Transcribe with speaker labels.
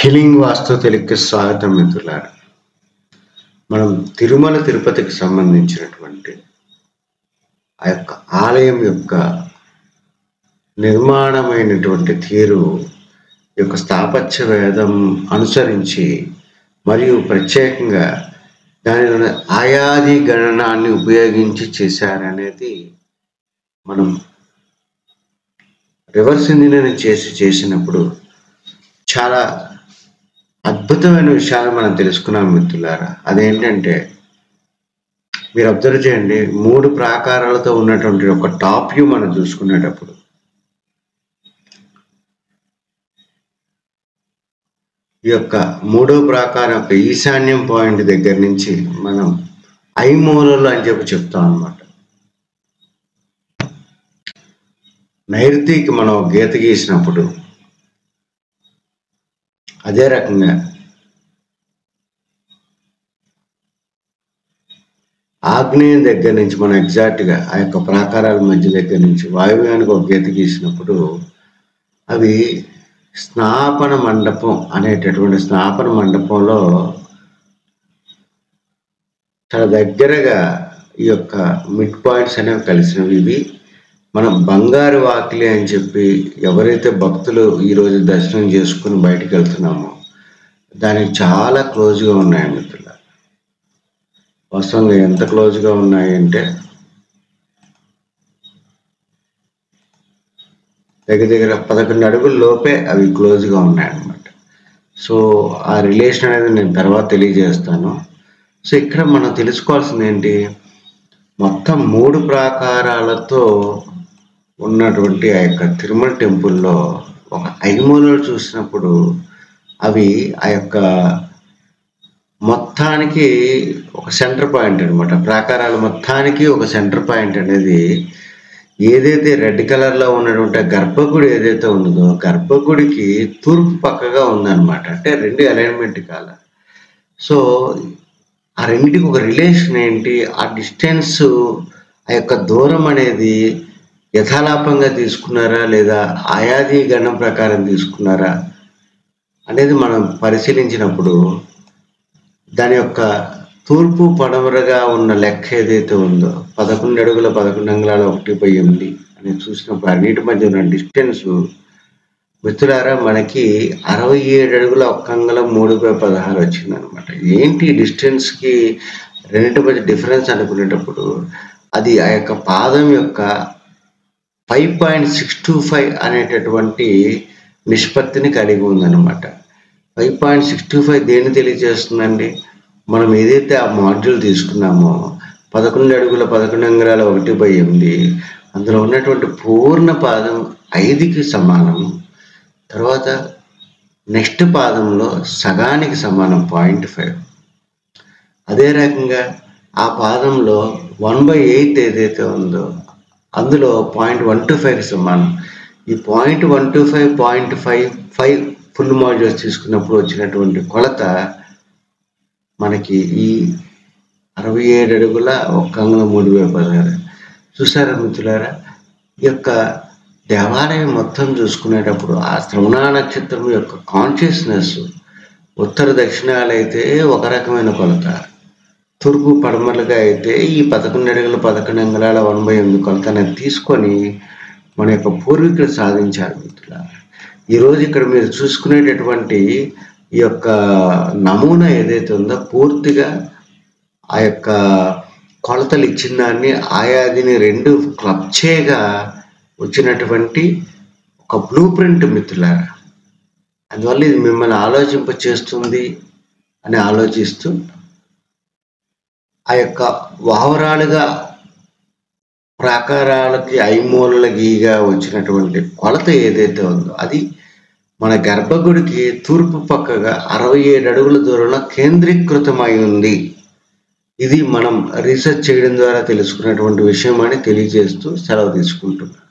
Speaker 1: Healing వాస్తు తెలుగుకి స్వాగతం మిత్రులారా. మనం తిరుమల తిరుపతికి సంబంధించినటువంటి ఆ యొక్క ఆలయం యొక్క నిర్మాణమైనటువంటి తీరు యొక్క స్థాపత్య వేదం అనుసరించి మరియు ప్రత్యేకంగా దానిలోని ఆయాది గణనాన్ని ఉపయోగించి చేశారనేది మనం రివర్స్ ఇంజనీరింగ్ చేసినప్పుడు చాలా అద్భుతమైన విషయాలు మనం తెలుసుకున్నాం మిత్రులారా. అదేంటంటే మీరు అబ్జర్వ్ చేయండి, 3 ప్రాకారాలతో ఉన్నటువంటి ఒక టాప్ వ్యూ మనం చూసుకునేటప్పుడు ఈ యొక్క 3వ ప్రాకారం యొక్క ఈశాన్యం పాయింట్ దగ్గర నుంచి మనం ఐమూలలు అని చెప్తాం అన్నమాట. నైరుతికి మనం గీత గీసినప్పుడు అదే రకంగా ఆగ్నేయం దగ్గర నుంచి మనం ఎగ్జాక్ట్గా ఆ యొక్క ప్రాకారాల మధ్య దగ్గర నుంచి వాయువ్యానికి ఒక గీత గీసినప్పుడు అవి స్నాపన మండపం అనేటటువంటి స్నాపన మండపంలో చాలా దగ్గరగా ఈ యొక్క మిడ్ పాయింట్స్ అనేవి కలిసినవి. ఇవి మనం బంగారు వాకిలి అని చెప్పి ఎవరైతే భక్తులు ఈరోజు దర్శనం చేసుకుని బయటికి వెళ్తున్నామో దానికి చాలా క్లోజ్గా ఉన్నాయి మిత్రులు. వాస్తవంగా ఎంత క్లోజ్గా ఉన్నాయంటే దగ్గర 11 అడుగుల లోపే అవి క్లోజ్గా ఉన్నాయన్నమాట. సో ఆ రిలేషన్ అనేది నేను తర్వాత తెలియజేస్తాను. సో ఇక్కడ మనం తెలుసుకోవాల్సింది ఏంటి, మొత్తం 3 ప్రాకారాలతో ఉన్నటువంటి ఆ యొక్క తిరుమల టెంపుల్లో ఒక ఐమూలలు చూసినప్పుడు అవి ఆ యొక్క మొత్తానికి ఒక సెంటర్ పాయింట్ అనమాట. ప్రాకారాల మొత్తానికి ఒక సెంటర్ పాయింట్ అనేది ఏదైతే రెడ్ కలర్లో ఉన్నటువంటి గర్భగుడి ఏదైతే ఉన్నదో గర్భగుడికి తూర్పు పక్కగా ఉందన్నమాట. అంటే 2 అలైన్మెంట్ కాల. సో ఆ రెండింటికి ఒక రిలేషన్ ఏంటి, ఆ డిస్టెన్స్, ఆ యొక్క దూరం అనేది యథాలాపంగా తీసుకున్నారా లేదా ఆయాది గణం ప్రకారం తీసుకున్నారా అనేది మనం పరిశీలించినప్పుడు దాని యొక్క తూర్పు పడమరగా ఉన్న లెక్క ఏదైతే ఉందో 11 అడుగుల 11 అంగుళాల 1/8 అని చూసినప్పుడు అన్నిటి మధ్య ఉన్న డిస్టెన్స్ మిత్రులారా మనకి 67 అడుగుల 1 అంగుళం 3/16 వచ్చిందనమాట. ఏంటి డిస్టెన్స్కి రెండింటి మధ్య డిఫరెన్స్ అనుకునేటప్పుడు అది ఆ యొక్క పాదం యొక్క 5.625 అనేటటువంటి నిష్పత్తిని కలిగి ఉందన్నమాట. 5.625 దేన్ని తెలియజేస్తుందండి, మనం ఏదైతే ఆ మాడ్యూల్ తీసుకున్నామో 11 అడుగుల 11 అంగుళాల 1/8 అందులో ఉన్నటువంటి పూర్ణ పాదం 5కి సమానం. తర్వాత నెక్స్ట్ పాదంలో సగానికి సమానం 0.5. అదే రకంగా ఆ పాదంలో 1/8 ఏదైతే ఉందో అందులో 0.125కి సమానం. ఈ 0.125 0.55 ఫుల్ మాడ్యూల్స్ తీసుకున్నప్పుడు వచ్చినటువంటి కొలత మనకి ఈ 67 అడుగుల 1 అంగుళం 3/16. చూసారా మిత్రులారా, ఈ యొక్క దేవాలయం మొత్తం చూసుకునేటప్పుడు ఆ శ్రవణ నక్షత్రం యొక్క కాన్షియస్నెస్ ఉత్తర దక్షిణాలైతే ఒక రకమైన కొలత, తూర్పు పడమరలుగా అయితే ఈ 11 అడుగుల 11 అంగుళాల 1/8 కొలత అనేది తీసుకొని మన యొక్క పూర్వీకులు సాధించారు మిత్రులారా. ఈరోజు ఇక్కడ మీరు చూసుకునేటటువంటి ఈ యొక్క నమూనా ఏదైతే ఉందో పూర్తిగా ఆ యొక్క కొలతలు ఇచ్చిన దాన్ని ఆయాదిని 2 క్లబ్ చేయగా వచ్చినటువంటి ఒక బ్లూ ప్రింట్ మిత్రులారా. అందువల్ల ఇది మిమ్మల్ని ఆలోచింప చేస్తుంది అని ఆలోచిస్తూ ఆ యొక్క ఓవరాల్గా ప్రాకారాలకి ఐమూలల గీగా వచ్చినటువంటి కొలత ఏదైతే ఉందో అది మన గర్భగుడికి తూర్పు పక్కగా 67 అడుగుల దూరంలో కేంద్రీకృతమై ఉంది. ఇది మనం రీసెర్చ్ చేయడం ద్వారా తెలుసుకున్నటువంటి విషయం అని తెలియజేస్తూ సెలవు తీసుకుంటున్నాను.